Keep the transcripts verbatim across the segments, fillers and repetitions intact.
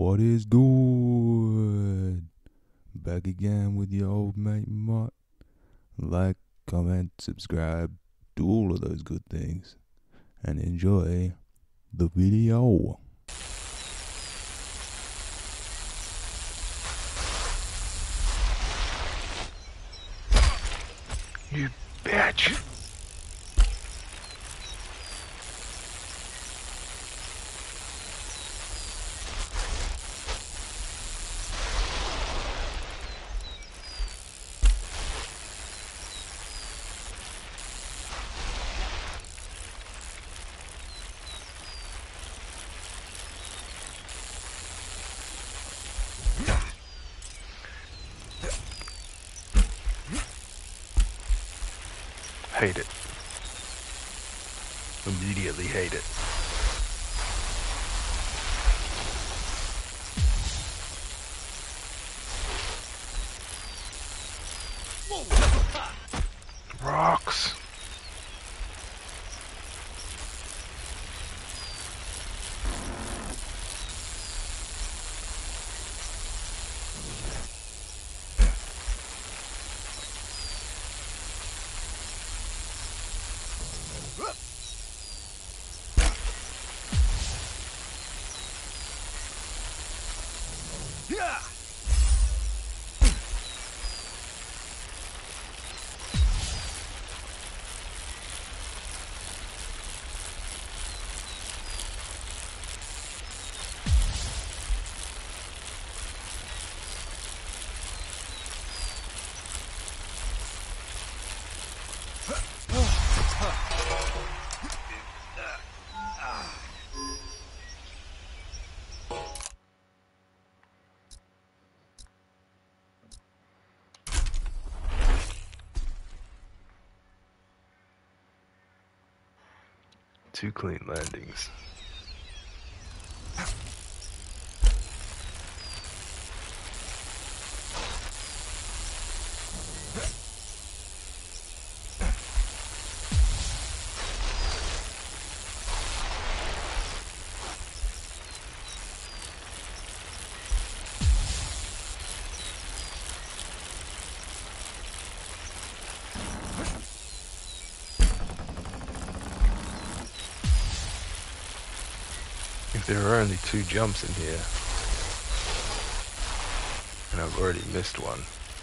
What is good? Back again with your old mate Mott. Like, comment, subscribe, do all of those good things, and enjoy the video. You bitch! Hate it. Immediately hate it. Rocks. Two clean landings. If there are only two jumps in here, and I've already missed one.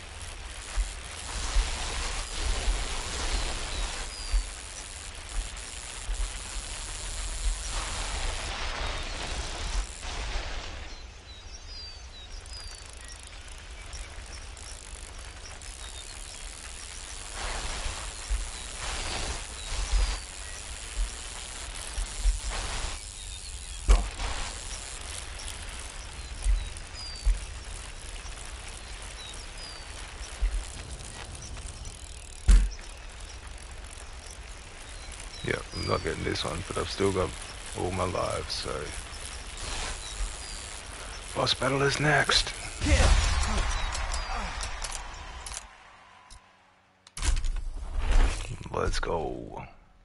Yeah, I'm not getting this one, but I've still got all my lives, so... Boss battle is next! Let's go.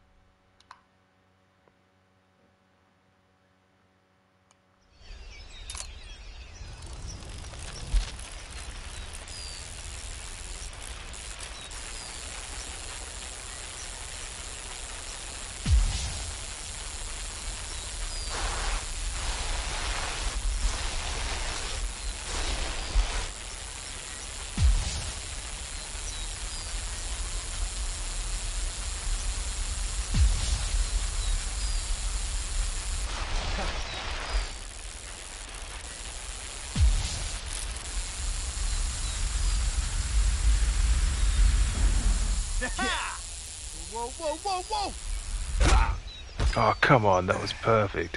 Whoa, whoa, whoa, whoa! Oh, come on, that was perfect.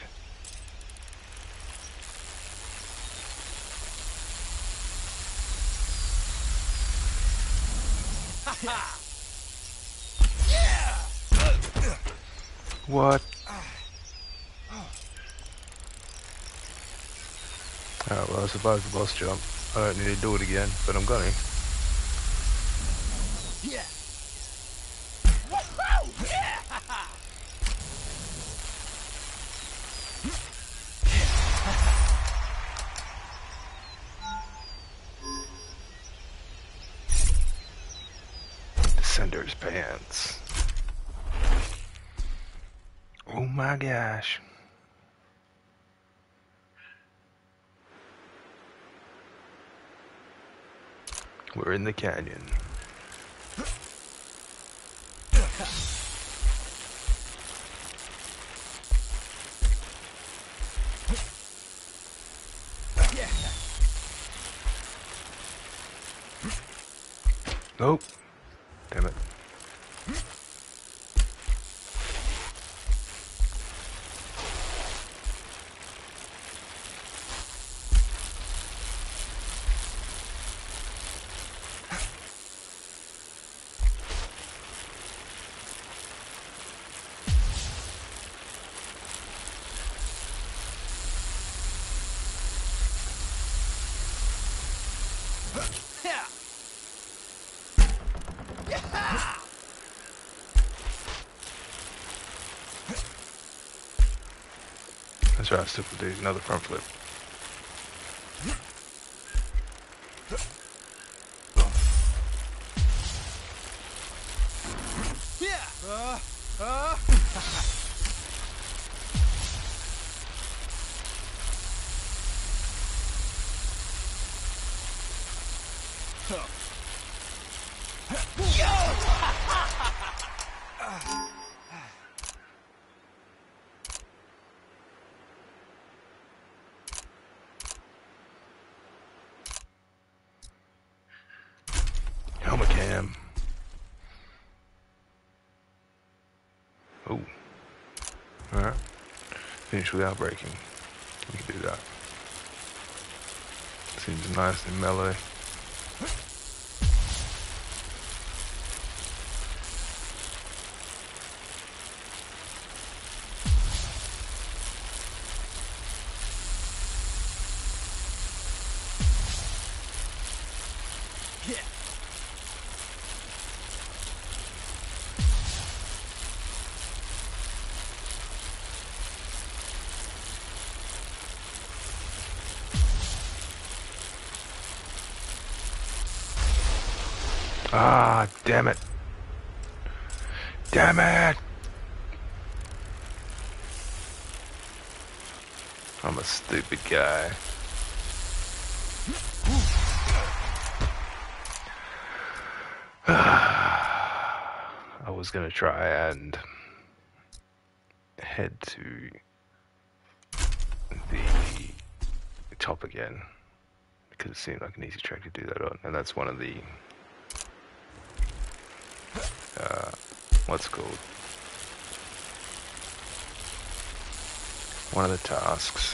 What? Alright, well I survived the boss jump. I don't need to do it again, but I'm going. Yeah. Sender's pants. Oh my gosh. We're in the canyon. Nope. Damn it. That's right, I still could do another front flip. Uh, uh. Helmet cam. Oh. Alright. Finish without breaking. We can do that. Seems nice and melee. Ah, damn it. Damn it! I'm a stupid guy. I was gonna try and head to the top again because it seemed like an easy track to do that on, and that's one of the uh, what's it called? One of the tasks.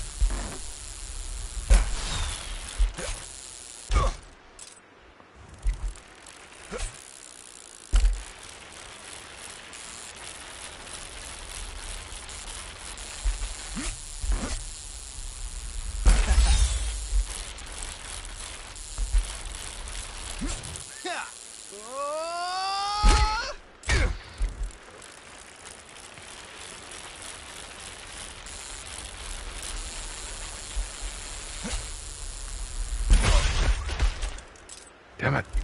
Damn it.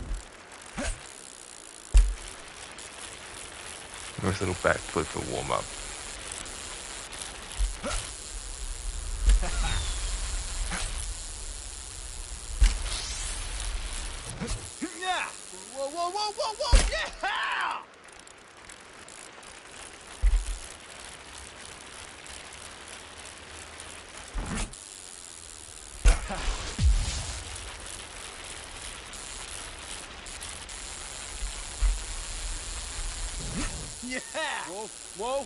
Nice little backflip for warm up. Yeah! Whoa, whoa, whoa, whoa, whoa! Yeah! Yeah! Whoa, whoa!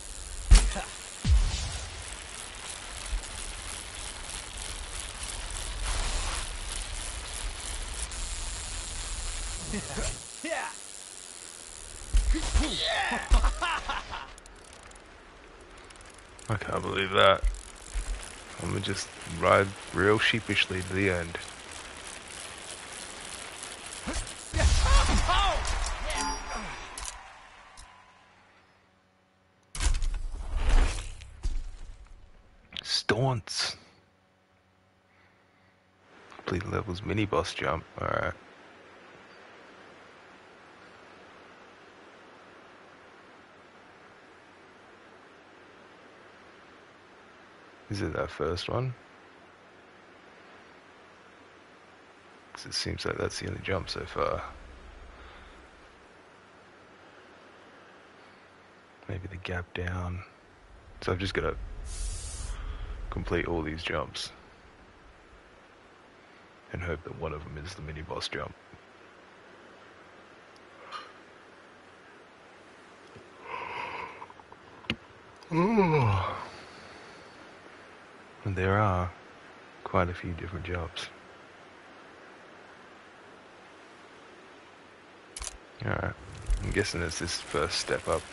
Yeah! Yeah! I can't believe that. I'm gonna just ride real sheepishly to the end. Staunts. Complete levels mini boss jump. Alright. Is it that first one? Because it seems like that's the only jump so far. Maybe the gap down. So I've just got to complete all these jumps and hope that one of them is the mini boss jump. Ooh. And there are quite a few different jumps. Alright, I'm guessing it's this first step up.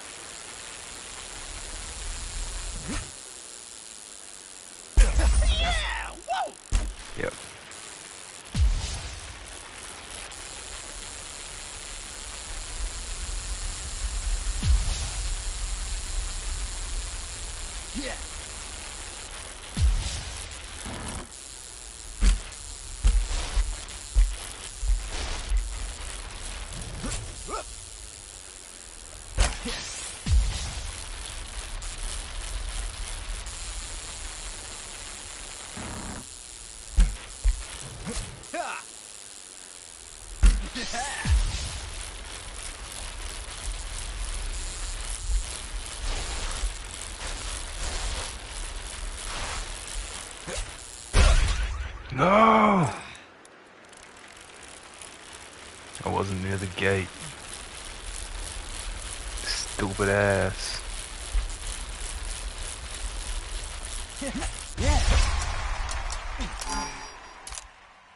Yeah! Whoa! Yep. Yeah! No! I wasn't near the gate. Stupid ass.